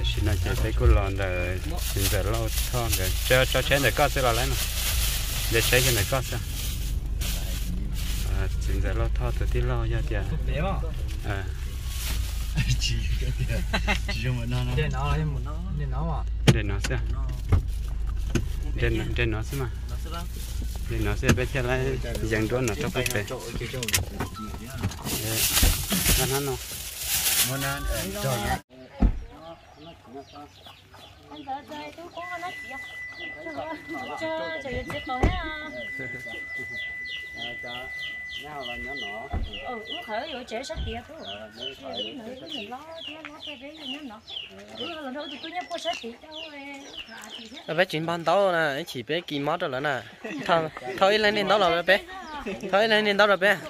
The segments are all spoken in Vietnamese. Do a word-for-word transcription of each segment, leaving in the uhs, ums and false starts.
xin nói chuyện với cô lòn là xin giờ lâu thon cái cho cho chén để có sẽ là lấy nó để chế cái này có sao à xin giờ lâu thon từ tí lâu ra tiền à chỉ cái tiền chỉ cho mình nó để nó là một nó để nó mà để nó sao để nó để nó sao mà để nó sẽ biết theo lại dành đốn nó cho phải về nó nó nó muốn ăn cho nó anh giờ chơi tôi có nó chỉ chơi chơi chơi tối à cho nhau là nhỏ nhỏ ừ nó khởi rồi chơi sát tiệt thôi chơi nữa mình lo thế lo cái đấy nó nó ừ lần đầu thì tôi nhớ có sát tiệt đâu bé chuyện ban đầu nè chỉ bé kỳ mót rồi nè thằng thôi lên đến đó rồi bé thôi lên đến đó rồi bé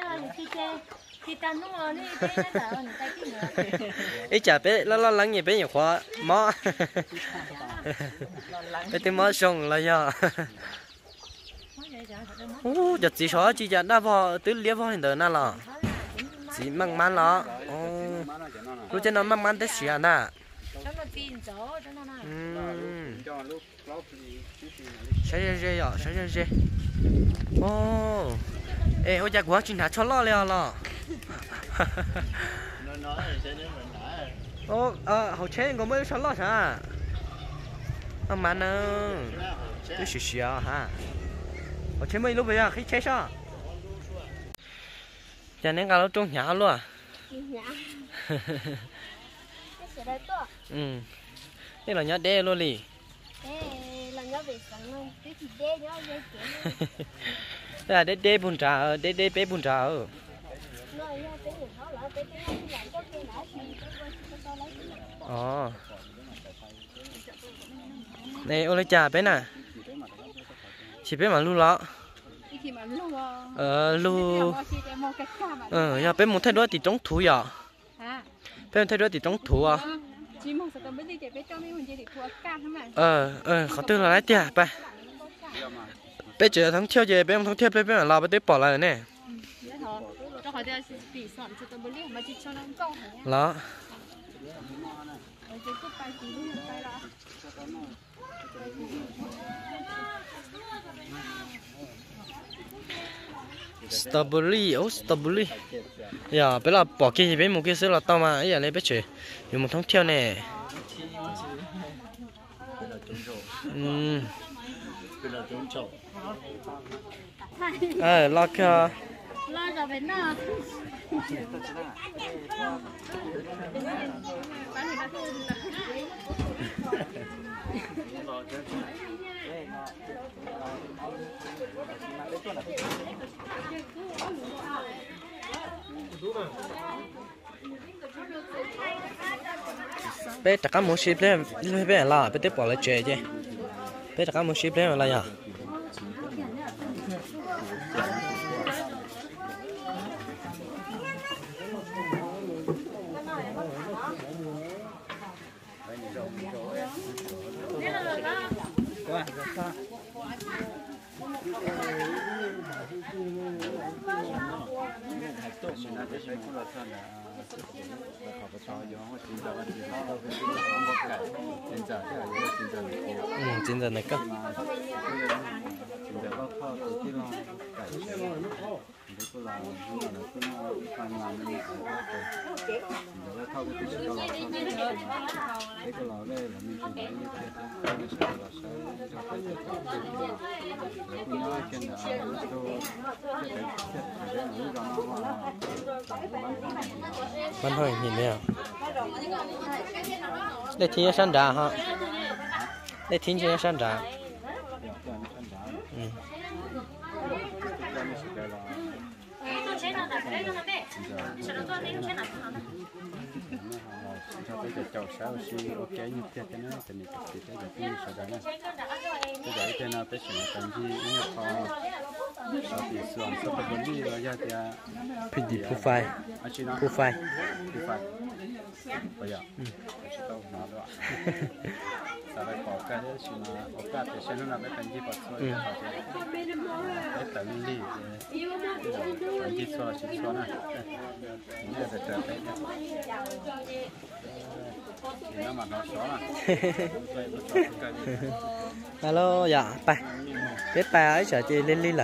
ít chả bé lo lo lắng gì bé nhiều quá mó bé tìm mó xong là do ô giật gì xóa chỉ giật đã vào tứ liếp vào hiện tại nè là chỉ mang mang đó ô lúc trên nó mang mang tới xìa nè sai sai sai rồi sai sai sai ô ê ôi cha quá chuyện thà cho lo liền lo ô ờ hậu chế có mấy cho lo hả ông mà nó tôi xì xì ha hậu chế mấy lúc bây giờ khi chế sao cho nên cả lúc trong nhà luôn ừ đây là nhà đê luôn đi đây là đê đê bún chả đê đê bé bún chả ờ này ô lấy trà bé nè chỉ bé mà lu lọ ờ lu ờ giờ bé muốn thay đổi thì trống thú à bé thay đổi thì trống thú à ờ ờ khó tư là lấy tiền bé bé chờ thằng theo về bé không thằng theo bé bé là lao bé tiếp bỏ lại nè đó strawberry oh strawberry giờ bé là bỏ kia thì bé một kia sẽ là tao mà ấy giờ lấy bé chơi dùng một thông theo nè ừm à lo kia lo rồi bên nào bé tất cả một ship lên bé là bé tiếp bỏ lại chơi chứ bé tất cả một ship lên là gì ừ chính là này cơ bạn thôi nhìn thấy không để thiên sơn trà ha để thiên trên sơn trà ừ cho tới giờ chậu sáu xí ok như thế cái này thì mình chỉ tới giờ cái sao đó nè cái đấy cái nào tới chuyện cần gì như kho sau thì xuồng sau đó vấn đề là ra thì pin đi profile profile profile bây giờ sẽ tao nói đó sau đó có cái đấy xin là có cái thì sẽ nó là cái cần gì bắt xuôi cái tận đi cần gì xuôi xin xuôi nè như là trở tới nó mà nó xóa à alo dạไปbiết bà ấy sợ chị lên lên là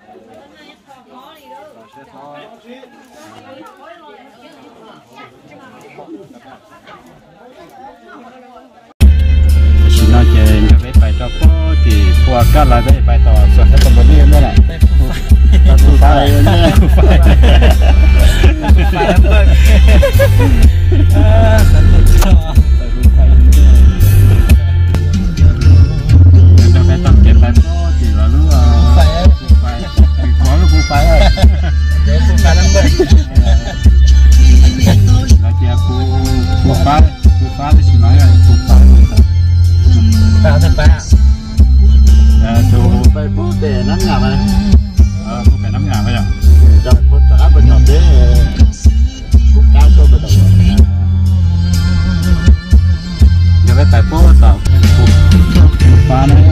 chỉ nói chuyện cho cái bài cho có thì qua cắt là cái bài tỏ soạn cái tầm bơi nữa này ta tu phải nữa phải phải lắm à sẵn được cho cho cái tập kết bài có thì là lúc phải phải có lúc cũng phải rồi để cũng phải lắm vậy là kia cô cô phá cô phá thì chỉ nói là cô phá phá thật phá à chú phải bố để nắm ngà mà ờ bố phải nắm ngà bây giờ cho bố trả bên nhỏ thế bố cao cho bên đầu giờ cái tài bố tạo cô phá này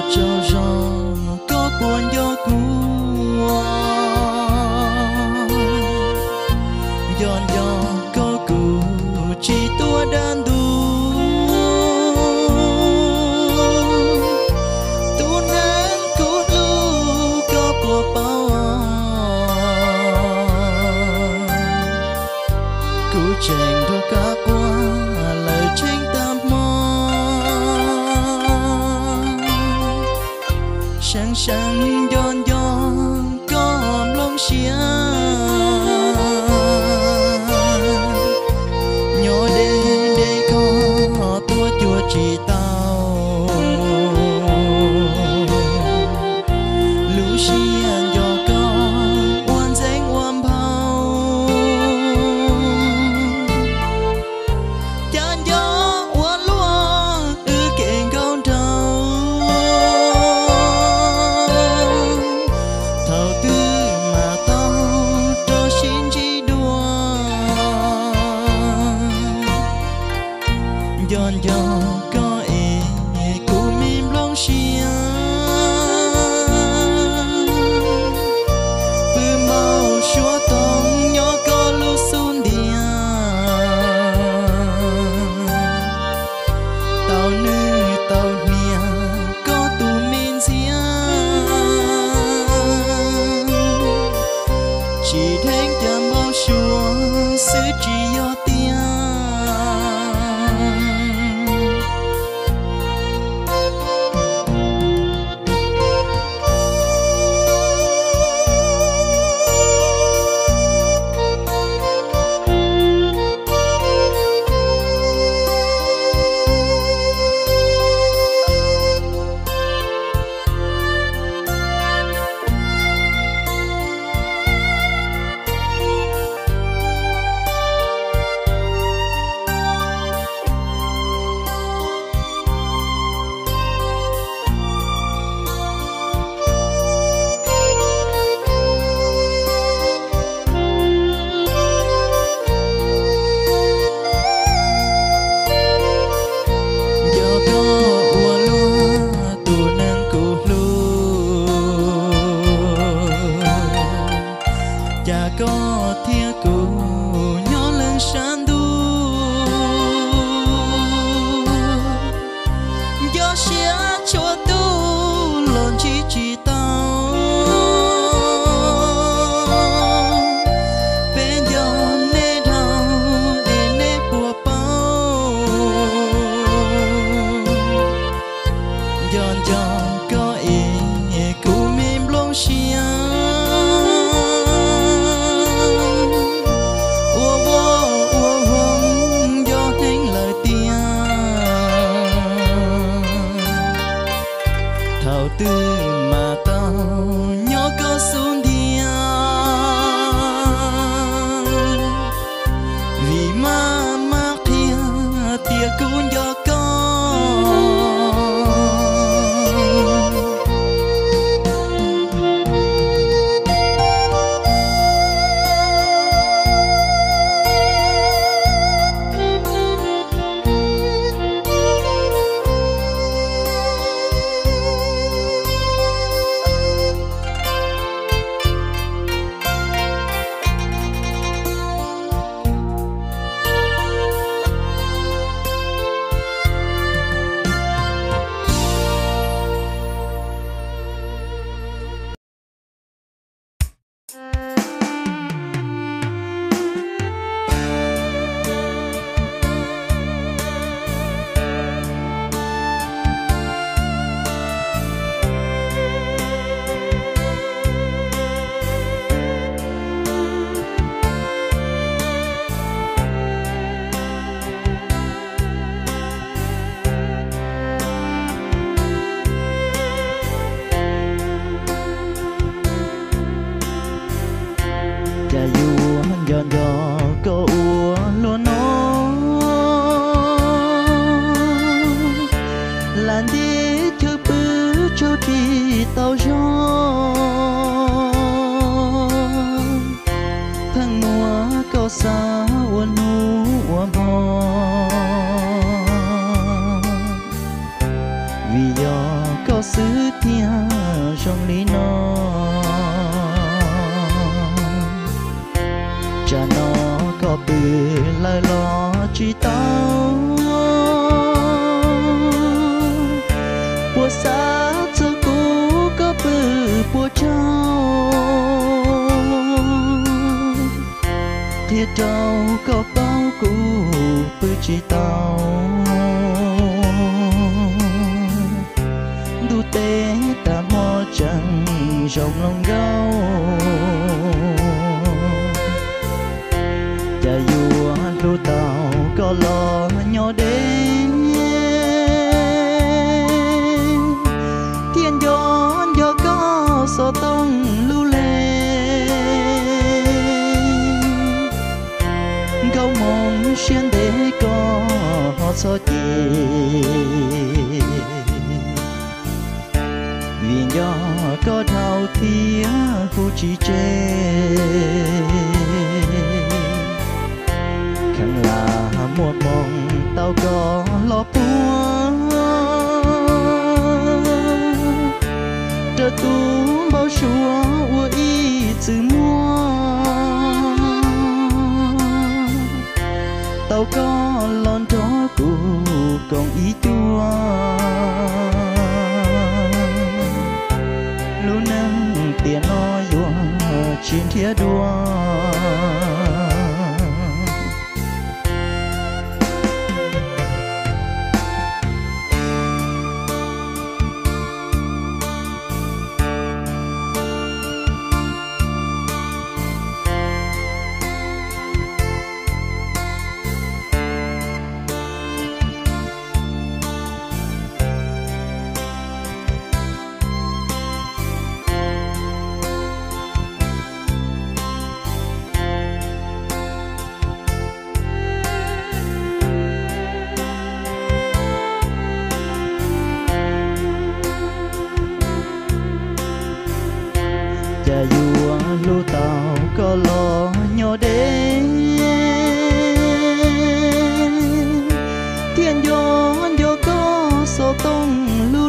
cho gió có buồn gió cua giòn giòn có cù chỉ tua đan đu tu nắng cú lu có bùa bao cú chèn đưa cá qua lời tranh tam sáng sáng giòn giòn có hòm lông xia nhỏ đây đây có tua chùa chỉ tao lũ xia giò có oan dáng oan bao chán gió oan lúa ư kẹn con trâu thầu tư mà tao cho xin chỉ đua giòn giòn có ê cú mìm lông xia bư mau xua tông nhỏ có lu sun địa tao nữ tao nia có tù min xia chỉ thánh cho mau xua sứ chỉ do tiếng chỉ tao bùa xa cho cô có bự bùa trao thiệt trao có bao cô bự chỉ tao đu tế ta mò chẳng rộng lòng gao cha vua đu tàu có lo nhỏ đến thiên gió gió có so tông lưu lên gấu mong xuyên để có họ so chi vì gió có thao thía khu chi chê khăn là mùa mong tao có lo buông trở tu bao chúa ua y từ mua tao có lon đó cụ còn ý chua lu nâng tiền nói đùa chiến thía đua cha vua lu tàu có lo nhỏ đến thiên gió gió có so tông lưu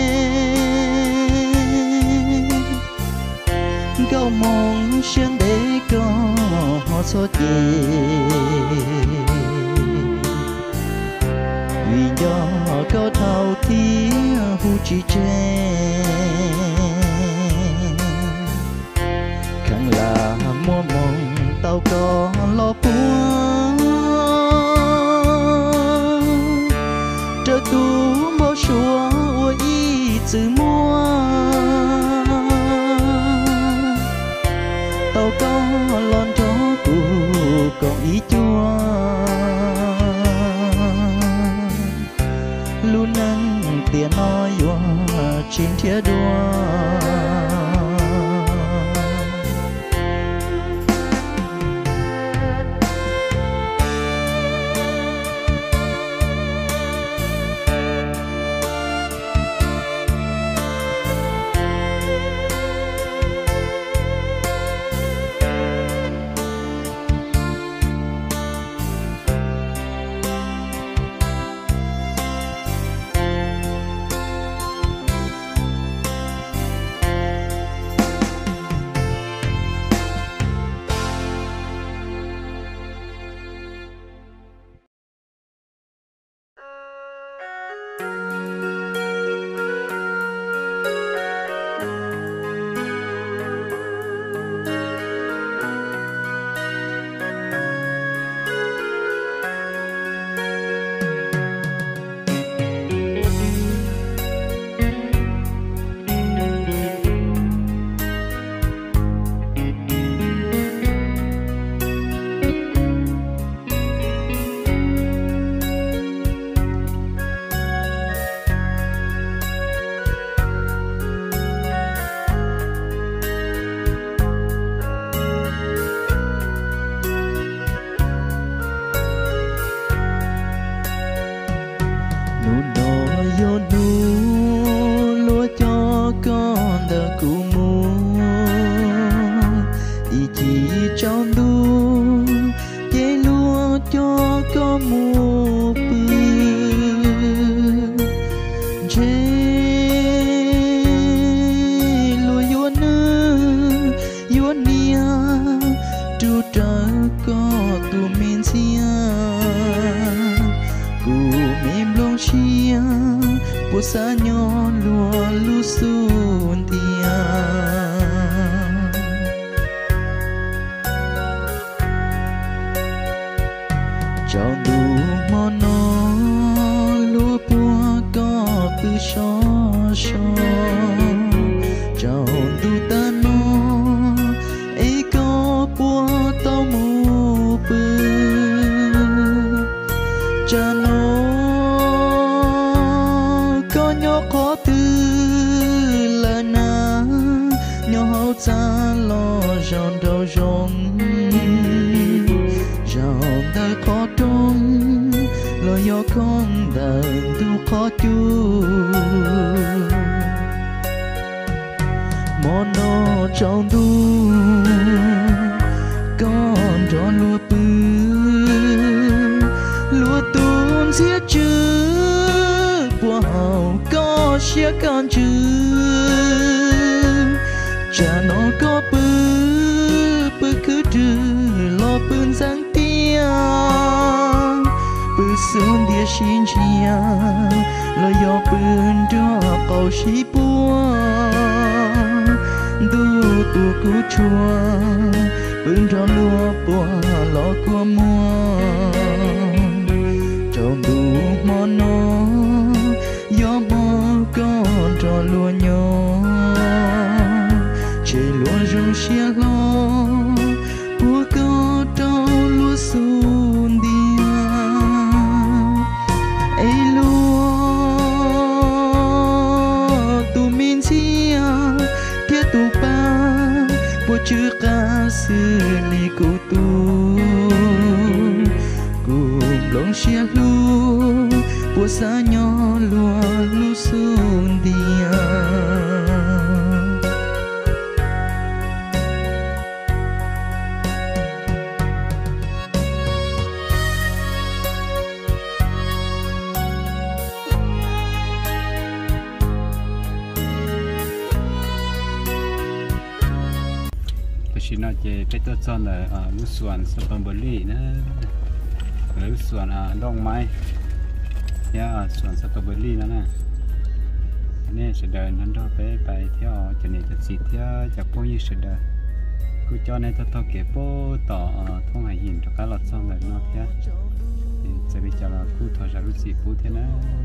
lên gấu mong xuyên để có họ so chi vì gió có thao thía hu chi chê là mùa mong tao có lo buông trở tu bao chúa ua y từ mua tao có lon cho cụ còn ý chua lu nâng tiền nói ua chín thía đua bố xa nhỏ lúa lu xuân tia cho đủ món nó lúa bùa có từ xó xó cho đủ ta nó ấy có bùa tao mù bư cha nó có nhỏ khó tư là na nhỏ hậu cha lo giòn đầu rồng giòn đời khó trông lo nhỏ con đời tu khó chu món nó trong tu con cho lúa bự lúa tuôn xía chữ bùa hậu có xía con chữ cha nó có bự bự cứ trừ lo bươn sáng tia bự xuống địa xin chia lo yo bươn cho cầu sĩ bùa tu tu cú chua bươn cho lúa bùa lo của mua trong đủ món nó gió mơ con cho lúa nhỏ chỉ lúa rung xia lo bùa có trong lúa xuân đi ấy lúa tu min xia thiết tu ba bùa chưa ca sư ni cụ tu cùng lòng xia lúa bùa xa nhỏ lúa lúa xuân đi chỉ nói về cáiตัวchọn làลูกสวนสตรอเบอรี่นะลูกสวนดอกไม้เนี่ยสวนสตรอเบอรี่นั่นน่ะเนี่ยจะเดินนั่นเราไปไปเที่ยวจะเนี่ยจะสีเที่ยวจากพวกนี้จะเดินกูจอในตัวตัวเก็บโป้ต่อท่องหายหินทุกการหลอดซ่องเลยเนาะเที่ยวจะไปเจอกูทอจะรู้สีปูเที่ยวนะ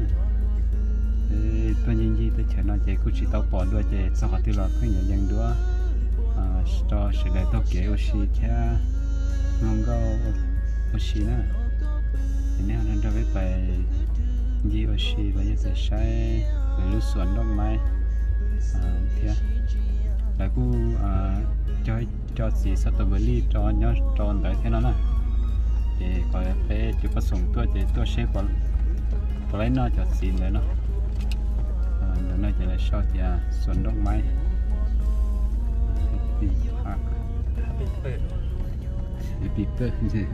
ตัวยิงยีตัวเฉยนอนเจกูชีตัวปอดด้วยเจสกัดที่เราเพิ่งอย่างยังด้วยcho sự đại tốt kế oxy theo mong go oxy nè thì nếu nên ra với bài gì oxy và như thế sai về lúc xuân đông mai theo là cô cho cho gì strawberry cho nhớ cho đợi thế nó nè thì coi phải chụp cái súng tôi thì tôi sẽ còn tôi lấy nó cho gì nữa nó để nó chỉ là sau thì xuân đông mai Happy birthday.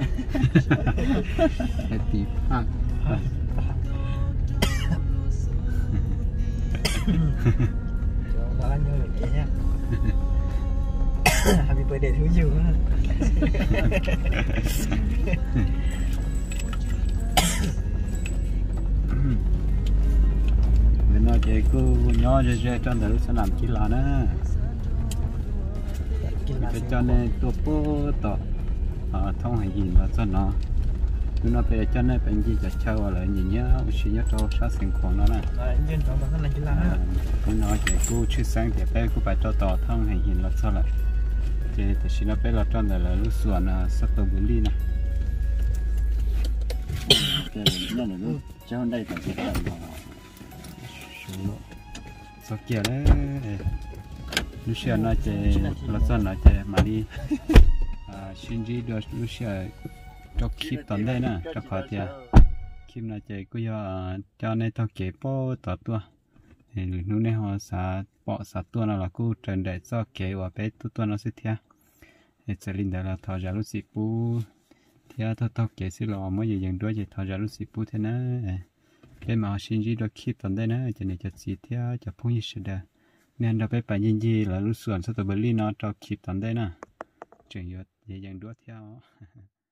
Happy park. Đó anh nhớ được vậy nha. Happy birthday thứ nhiều á. Mình nói chuyện cô nhỏ rồi rồi trong đó sẽ làm chỉ là nữa. Cái cho nên tôi bố tỏ thông hành gì mà cho nó tôi nói về cho nên bệnh gì cho châu lại nhìn nhá chỉ nhớ cho sát sinh khổ nó nè tôi nói về cô chưa sáng thì bé cô phải cho tỏ thông hành gì là sao lại thì thì chỉ nó bé là trong này là lúc xuân sắp tới buổi đi nè cái này là lúc cháu đây phải cái này mà sao kia đấy Lucia nói chơi Lawson nói chơi mà đi Shinji được Lucia cho keep tận đây nè cho khỏi thì keep nói chơi cứ giờ cho nên tao kể po tao tua thì lúc này họ xả bỏ xả tua nào là cứ trần đại cho kể và bé tu tua nó sẽ theo thì sẽ linh đại là thọ ra lúc xịt pu thì tao tao kể sẽ lo mới giờ dần đôi thì thọ ra lúc xịt pu thế nè cái mà Shinji được keep tận đây nè cho nên cho xịt theo cho phong như sẽ được nênเราไปไปยินดีแล้วรู้ส่วนสตรอเบอรี่เนาะเราคลิปตอนได้นะจึงยอดยังดูเที่ยว